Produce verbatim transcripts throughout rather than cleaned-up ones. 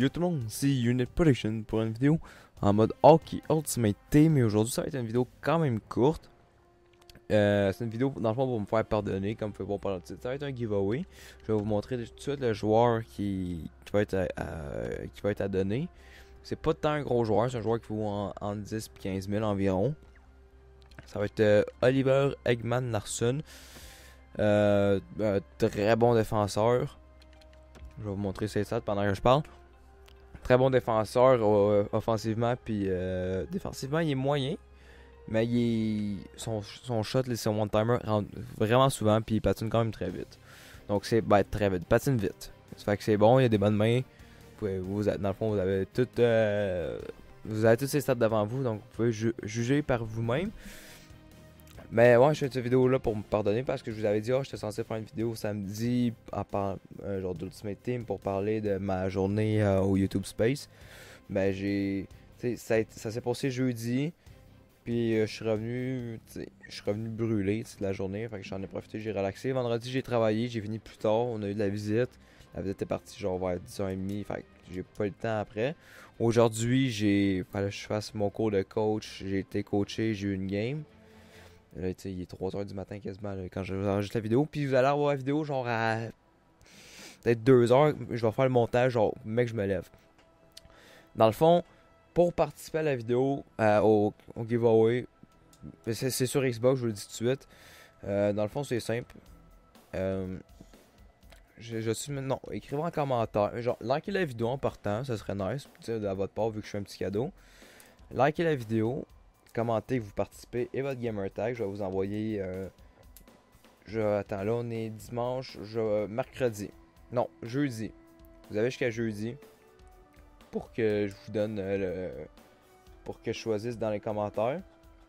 Yo tout le monde, c'est Unit Production pour une vidéo en mode Hockey Ultimate Team. Et aujourd'hui, ça va être une vidéo quand même courte. Euh, c'est une vidéo dans le fond pour me faire pardonner, comme vous pouvez voir par le titre. Ça va être un giveaway. Je vais vous montrer tout de suite le joueur qui, qui, va, être à, à, qui va être à donner. C'est pas tant un gros joueur, c'est un joueur qui vaut en, en dix et quinze mille environ. Ça va être euh, Oliver Ekman Larsson. Euh, un très bon défenseur. Je vais vous montrer ses stats pendant que je parle. Très bon défenseur euh, offensivement, puis euh, défensivement il est moyen. Mais il est, son, son shot, son one-timer rentre vraiment souvent, puis il patine quand même très vite. Donc c'est ben, très vite, il patine vite. Ça fait que c'est bon, il a des bonnes mains. Vous pouvez, vous, dans le fond, vous avez tout, euh, vous avez tous ces stats devant vous, donc vous pouvez ju juger par vous-même. Mais ouais, je fais cette vidéo là pour me pardonner parce que je vous avais dit, oh, j'étais censé faire une vidéo samedi à part un genre d'Ultimate Team pour parler de ma journée euh, au YouTube Space. Mais j'ai. Tu sais, ça, ça s'est passé jeudi. Puis euh, je suis revenu. Je suis revenu brûlé de la journée. Fait que j'en ai profité, j'ai relaxé. Vendredi, j'ai travaillé, j'ai fini plus tard. On a eu de la visite. La visite est partie genre vers dix heures trente. Fait que j'ai pas eu le temps après. Aujourd'hui, j'ai. Fallait que je fasse mon cours de coach. J'ai été coaché, j'ai eu une game. Là, il est trois heures du matin quasiment là, quand j'enregistre la vidéo. Puis vous allez avoir la vidéo genre à peut-être deux heures. Je vais faire le montage genre mec je me lève. Dans le fond, pour participer à la vidéo, euh, au, au giveaway, c'est sur Xbox, je vous le dis tout de suite. Euh, dans le fond, c'est simple. Euh, je, je suis non, écrivez en commentaire. Genre, likez la vidéo en partant, ça serait nice. De votre part, vu que je fais un petit cadeau. Likez la vidéo. Commentez que vous participez et votre gamer tag. Je vais vous envoyer. Euh, je, attends, là on est dimanche, je, mercredi. Non, jeudi. Vous avez jusqu'à jeudi pour que je vous donne euh, le. Pour que je choisisse dans les commentaires.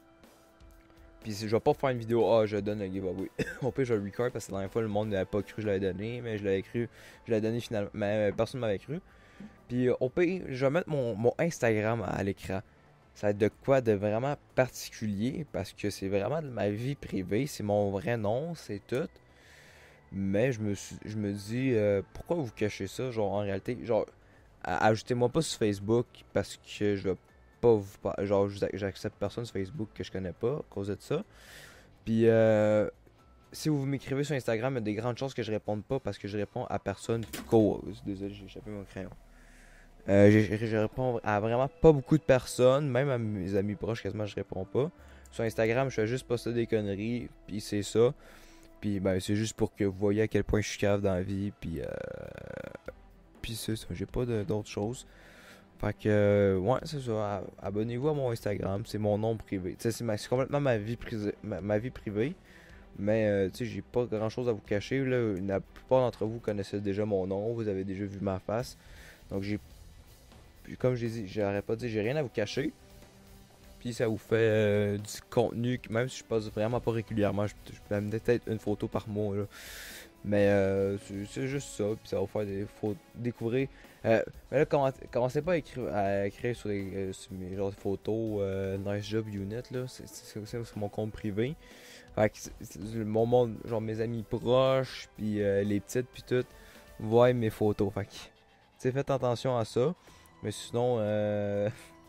Puis je vais pas faire une vidéo, ah, je donne le giveaway. Au pire, je le record parce que la dernière fois, le monde n'avait pas cru que je l'avais donné. Mais je l'avais cru. Je l'avais donné finalement. Mais personne ne m'avait cru. Puis au pire, je vais mettre mon, mon Instagram à l'écran. Ça va être de quoi de vraiment particulier parce que c'est vraiment de ma vie privée, c'est mon vrai nom, c'est tout. Mais je me suis, je me dis euh, pourquoi vous cachez ça, genre en réalité, genre ajoutez-moi pas sur Facebook parce que je vais pas vous genre j'accepte personne sur Facebook que je connais pas à cause de ça. Puis euh, si vous m'écrivez sur Instagram, il y a des grandes chances que je réponde pas parce que je réponds à personne cause. Désolé, j'ai échappé mon crayon. Euh, je, je réponds à vraiment pas beaucoup de personnes, même à mes amis proches, quasiment je réponds pas. Sur Instagram, je fais juste poster des conneries, puis c'est ça. Puis ben c'est juste pour que vous voyez à quel point je suis cave dans la vie, puis euh, puis c'est ça, j'ai pas d'autres choses. Fait que euh, ouais, c'est ça, abonnez-vous à mon Instagram, c'est mon nom privé. Tu sais, c'est complètement ma vie, ma, ma vie privée. Mais euh, tu sais, j'ai pas grand chose à vous cacher là. La plupart d'entre vous connaissez déjà mon nom, vous avez déjà vu ma face. Donc j'ai Puis comme je l'ai dit, j'arrête pas de dire, j'ai rien à vous cacher. Puis ça vous fait euh, du contenu, même si je passe vraiment pas régulièrement, je, je peux amener peut-être une photo par mois là. Mais euh, c'est juste ça, puis ça va vous faire des faut découvrir. Euh, mais là, commencez pas à écrire, à écrire sur, les, euh, sur mes genres de photos euh, Nice Job Unit là, c'est mon compte privé. Fait que c est, c est, mon monde, genre mes amis proches, puis euh, les petites, puis tout, voient mes photos. Fait que, tu sais, faites attention à ça. Mais sinon, euh,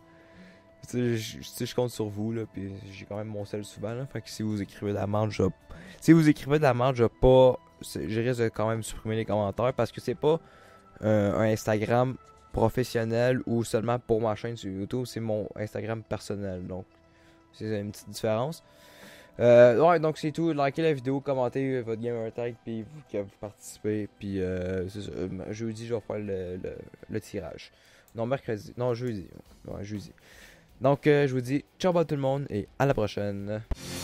je, je, je compte sur vous, là, puis j'ai quand même mon sel souvent, là, fait que si vous écrivez de la merde, je si vous écrivez de la merde, je pas, je risque de quand même supprimer les commentaires, parce que c'est pas euh, un Instagram professionnel ou seulement pour ma chaîne sur YouTube, c'est mon Instagram personnel, donc c'est une petite différence. Euh, ouais, donc c'est tout, likez la vidéo, commentez votre gamer tag, puis vous, que vous participez, puis euh, c'est ça, jeudi, je vais faire le, le, le tirage. Non, mercredi. Non, jeudi. Ouais, jeudi. Donc, euh, je vous dis ciao à tout le monde et à la prochaine.